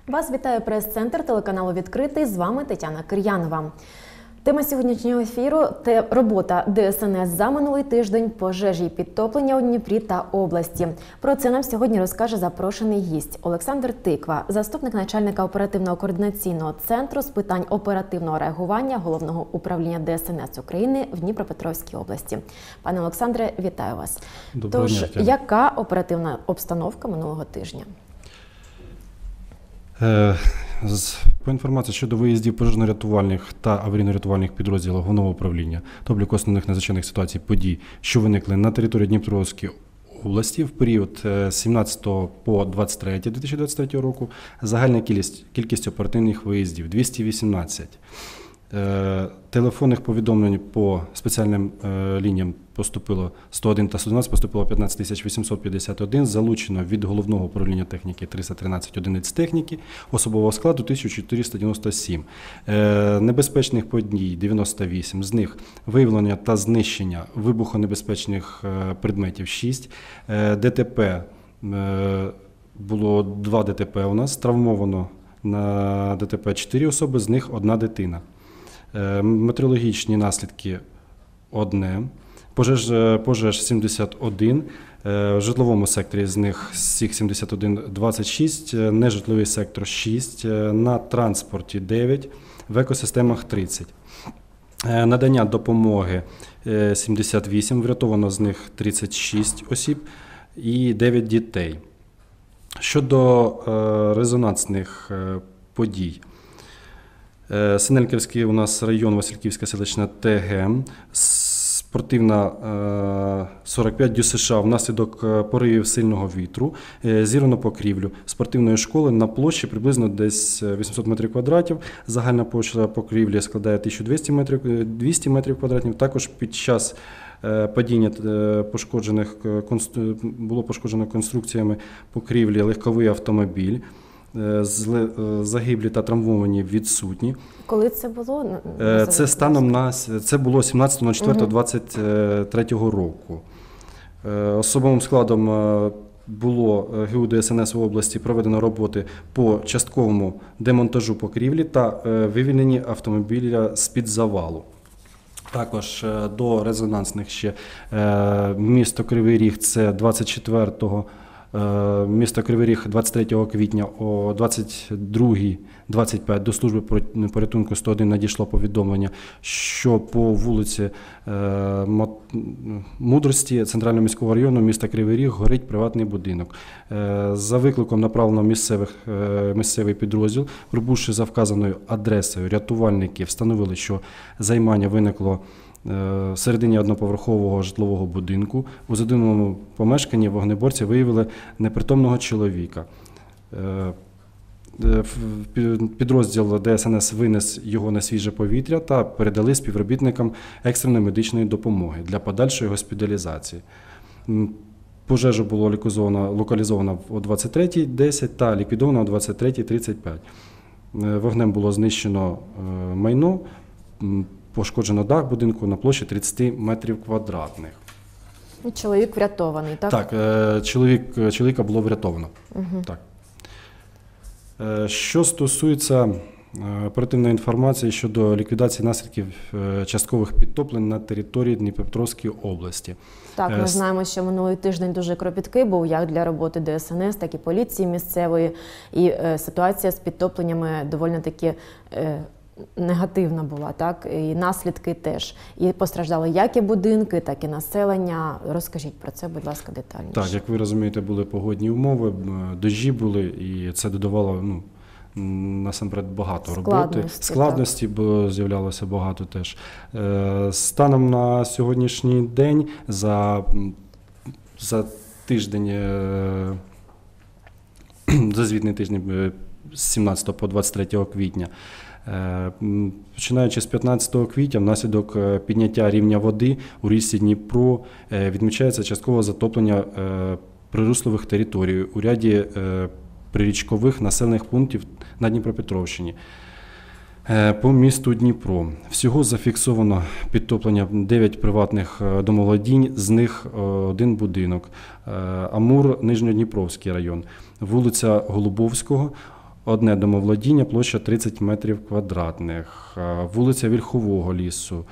Вас вітає прес-центр телеканалу «Відкритий». З вами Тетяна Кир'янова. Тема сьогоднішнього ефіру – робота ДСНС за минулий тиждень, пожежі і підтоплення у Дніпрі та області. Про це нам сьогодні розкаже запрошений гість Олександр Тиква, заступник начальника оперативного координаційного центру з питань оперативного реагування Головного управління ДСНС України в Дніпропетровській області. Пане Олександре, вітаю вас. Доброго дня. Тож, яка оперативна обстановка минулого тижня? По інформації щодо виїздів пожежно-рятувальних та аварійно-рятувальних підрозділів Головного управління та обліку основних надзвичайних ситуацій подій, що виникли на території Дніпровської області в період з 17 по 23 2023 року, загальна кількість оперативних виїздів – 218. Телефонних повідомлень по спеціальним лініям поступило 101 та 112, поступило 15 851, залучено від Головного управління техніки 313 одиниць техніки, особового складу 1497. Небезпечних подій 98, з них виявлення та знищення вибухонебезпечних предметів 6, ДТП, було 2 ДТП у нас, травмовано на ДТП 4 особи, з них 1 дитина. Метеорологічні наслідки – 1, пожеж 71, в житловому секторі з них всіх 71 – 26, нежитловий сектор – 6, на транспорті – 9, в екосистемах – 30. Надання допомоги – 78, врятовано з них 36 осіб і 9 дітей. Щодо резонансних подій. Синельниківський у нас район, Васильківська селищна ТГ, спортивна 45 ДЮСШ внаслідок поривів сильного вітру, зірвано покрівлю спортивної школи на площі приблизно десь 800 метрів квадратів, загальна площа покрівлі складає 1200 метрів квадратів, також під час падіння було пошкоджено конструкціями покрівлі легковий автомобіль. Загиблі та травмовані відсутні. Коли це було? Це станом на це було 17.04.23 року. Особовим складом було ГУ ДСНС в області проведено роботи по частковому демонтажу покрівлі та вивільненні автомобіля з-під завалу. Також до резонансних ще місто Кривий Ріг, це 24-го. Місто Кривий Ріг 23 квітня о 22:25 до служби порятунку 101 надійшло повідомлення, що по вулиці Мудрості Центрального міського району міста Кривий Ріг горить приватний будинок. За викликом направлено місцевий підрозділ, прибувши за вказаною адресою, рятувальники встановили, що займання виникло всередині одноповерхового житлового будинку. У задимленому помешканні вогнеборці виявили непритомного чоловіка. Підрозділ ДСНС винес його на свіже повітря та передали співробітникам екстреної медичної допомоги для подальшої госпіталізації. Пожежа була локалізована о 23:10 та ліквідована о 23:35. Вогнем було знищено майно, пошкоджено дах будинку на площі 30 метрів квадратних. Чоловік врятований, так? Так, чоловіка було врятовано. Угу. Так. Що стосується оперативної інформації щодо ліквідації наслідків часткових підтоплень на території Дніпропетровської області. Так, ми знаємо, що минулий тиждень дуже кропіткий був як для роботи ДСНС, так і поліції місцевої. І ситуація з підтопленнями доволі таки негативна була, так? І наслідки теж. І постраждали як і будинки, так і населення. Розкажіть про це, будь ласка, детальніше. Так, як ви розумієте, були погодні умови, дожі були, і це додавало, насамперед, багато роботи. Складності, бо з'являлося багато теж. Станом на сьогоднішній день, за тиждень, за звітний тиждень з 17 по 23 квітня, починаючи з 15 квітня, внаслідок підняття рівня води у річці Дніпро відмічається часткове затоплення прируслових територій у ряді прирічкових населених пунктів на Дніпропетровщині. По місту Дніпро всього зафіксовано підтоплення 9 приватних домоволодінь, з них 1 будинок. Амур, Нижньодніпровський район, вулиця Голубовського, одне домоволодіння, площа 30 метрів квадратних. Вулиця Вільхового лісу,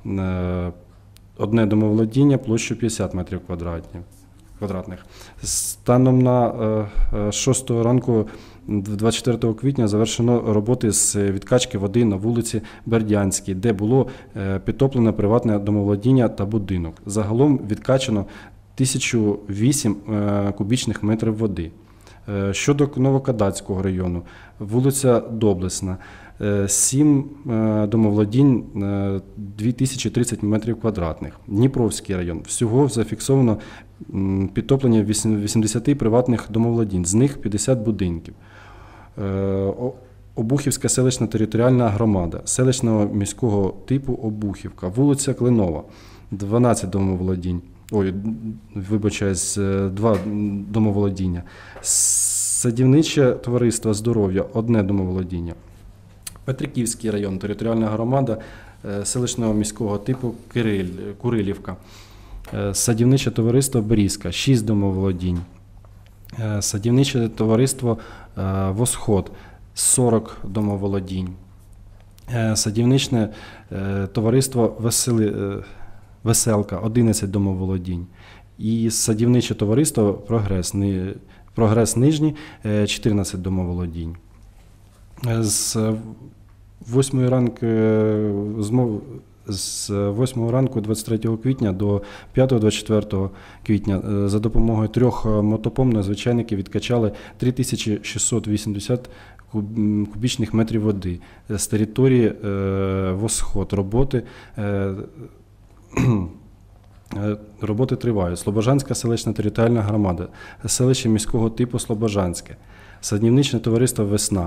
одне домоволодіння, площу 50 метрів квадратних. Станом на 6 ранку 24 квітня завершено роботи з відкачки води на вулиці Бердянській, де було підтоплене приватне домоволодіння та будинок. Загалом відкачано 1008 кубічних метрів води. Щодо Новокадацького району, вулиця Доблесна, 7 домоволодінь, 2030 метрів квадратних. Дніпровський район, всього зафіксовано підтоплення 80 приватних домоволодінь, з них 50 будинків. Обухівська селищна територіальна громада, селищного міського типу Обухівка, вулиця Кленова, 12 домоволодінь. Вибачаюсь, 2 домоволодіння. Садівниче товариство здоров'я, одне домоволодіння. Петриківський район, територіальна громада, селищного міського типу Курилівка. Садівниче товариство Берізка, 6 домоволодінь. Садівниче товариство Восход, 40 домоволодінь. Садівничне товариство Веселка, 11 домоволодінь. І садівниче товариство Прогрес Нижній, 14 домоволодінь. З 8 ранку 23 квітня до 5-24 квітня за допомогою 3 мотопомп надзвичайники відкачали 3680 кубічних метрів води з території Восход. Роботи тривають. Слобожанська селищна територіальна громада, селище міського типу Слобожанське, садівничне товариство Весна,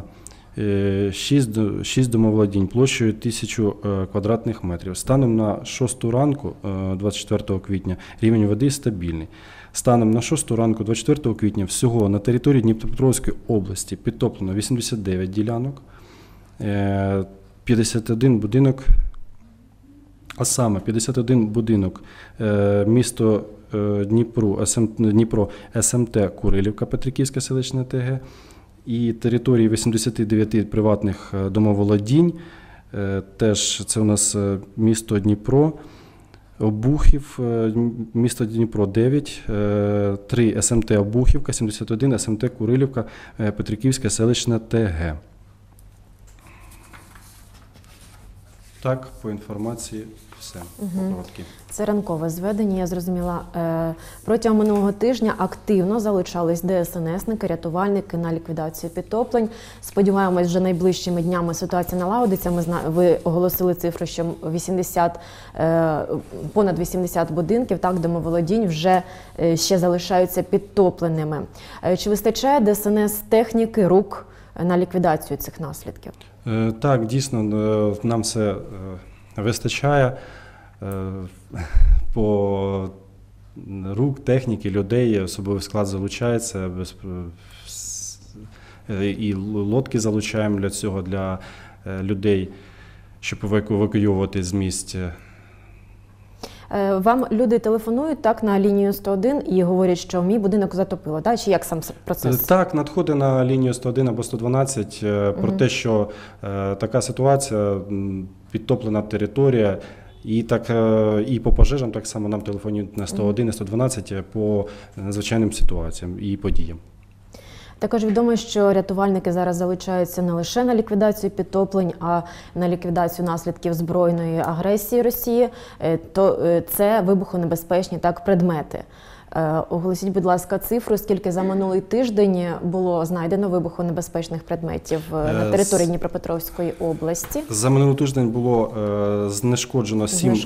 6 домоволодінь площею 1000 квадратних метрів. Станом на 6 ранку 24 квітня рівень води стабільний. Станом на 6 ранку 24 квітня всього на території Дніпропетровської області підтоплено 89 ділянок, 51 будинок, а саме 51 будинок місто Дніпро, СМТ Курилівка, Петриківська селищна ТГ, і території 89 приватних домоволодінь, теж це у нас місто Дніпро, Обухів, місто Дніпро 9, 3 СМТ Обухівка, 71 СМТ Курилівка, Петриківська селищна ТГ. Так, по інформації все. Це ранкове зведення, я зрозуміла. Протягом минулого тижня активно залучались ДСНСники, рятувальники на ліквідацію підтоплень. Сподіваємось, вже найближчими днями ситуація налагодиться. Ви оголосили цифру, що понад 80 будинків, так, домоволодінь вже ще залишаються підтопленими. Чи вистачає ДСНС техніки, рук на ліквідацію цих наслідків? Так, дійсно, нам це вистачає. По рук, техніки, людей, особовий склад залучається, і лодки залучаємо для цього, для людей, щоб евакуювати з місць. Вам люди телефонують так на лінію 101 і говорять, що мій будинок затопило, так? Чи як сам процес? Так, надходить на лінію 101 або 112 про те, що така ситуація, підтоплена територія, і по пожежам так само нам телефонують на 101 і 112 по надзвичайним ситуаціям і подіям. Також відомо, що рятувальники зараз залучаються не лише на ліквідацію підтоплень, а на ліквідацію наслідків збройної агресії Росії. То це вибухонебезпечні предмети. Оголосіть, будь ласка, цифру, скільки за минулий тиждень було знайдено вибухонебезпечних предметів на території Дніпропетровської області. За минулий тиждень було знешкоджено 7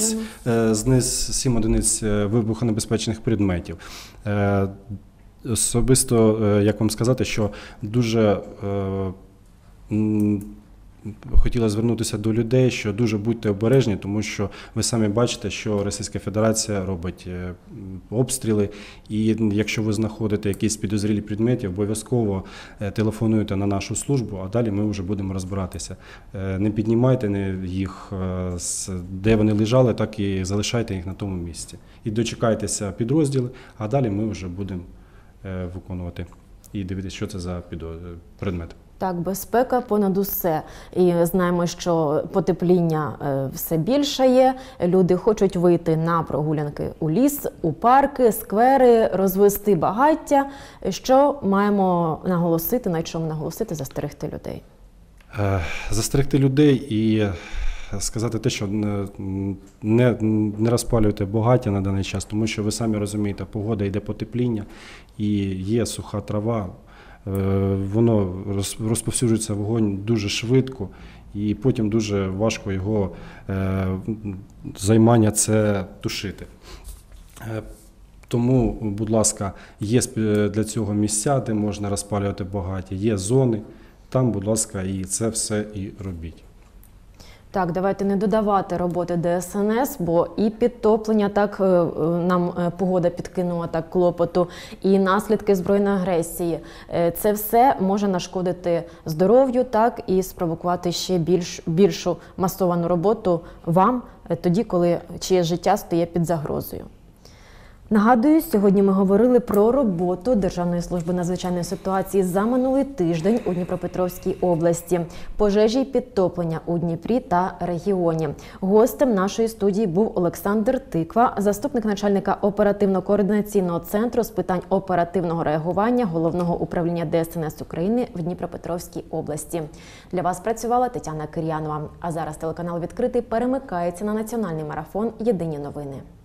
одиниць вибухонебезпечних предметів. Особисто, як вам сказати, що дуже хотіла звернутися до людей, що дуже будьте обережні, тому що ви самі бачите, що Російська Федерація робить обстріли, і якщо ви знаходите якісь підозрілі предмети, обов'язково телефонуйте на нашу службу, а далі ми вже будемо розбиратися. Не піднімайте їх, де вони лежали, так і залишайте їх на тому місці. І дочекайтеся підрозділи, а далі ми вже будемо виконувати і дивитися, що це за предмет. Так, безпека понад усе. І знаємо, що потепління все більше є. Люди хочуть вийти на прогулянки у ліс, у парки, сквери, розвести багаття. Що маємо наголосити, на чому наголосити, застерегти людей? Застерегти людей і сказати те, що не розпалюйте багаття на даний час, тому що ви самі розумієте, погода йде потепління і є суха трава. Воно розповсюджується вогонь дуже швидко, і потім дуже важко його займання це тушити. Тому, будь ласка, є для цього місця, де можна розпалювати багаття, є зони, там, будь ласка, і це все і робіть. Так, давайте не додавати роботи ДСНС, бо і підтоплення, так нам погода підкинула так клопоту, і наслідки збройної агресії. Це все може нашкодити здоров'ю, так, і спровокувати ще більшу масовану роботу вам, тоді, коли чиє життя стає під загрозою. Нагадую, сьогодні ми говорили про роботу Державної служби надзвичайної ситуації за минулий тиждень у Дніпропетровській області, пожежі й підтоплення у Дніпрі та регіоні. Гостем нашої студії був Олександр Тиква, заступник начальника оперативно-координаційного центру з питань оперативного реагування Головного управління ДСНС України в Дніпропетровській області. Для вас працювала Тетяна Кир'янова. А зараз телеканал «Відкритий» перемикається на національний марафон «Єдині новини».